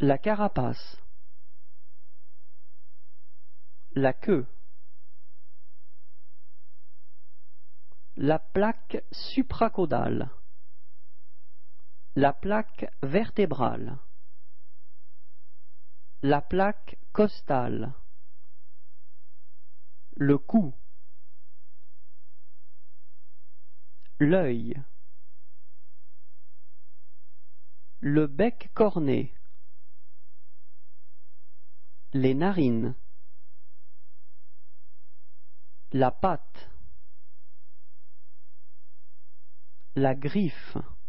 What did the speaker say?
la carapace, la queue, la plaque supracaudale, la plaque vertébrale, la plaque costale, le cou, l'œil, le bec corné, les narines, la patte, la griffe,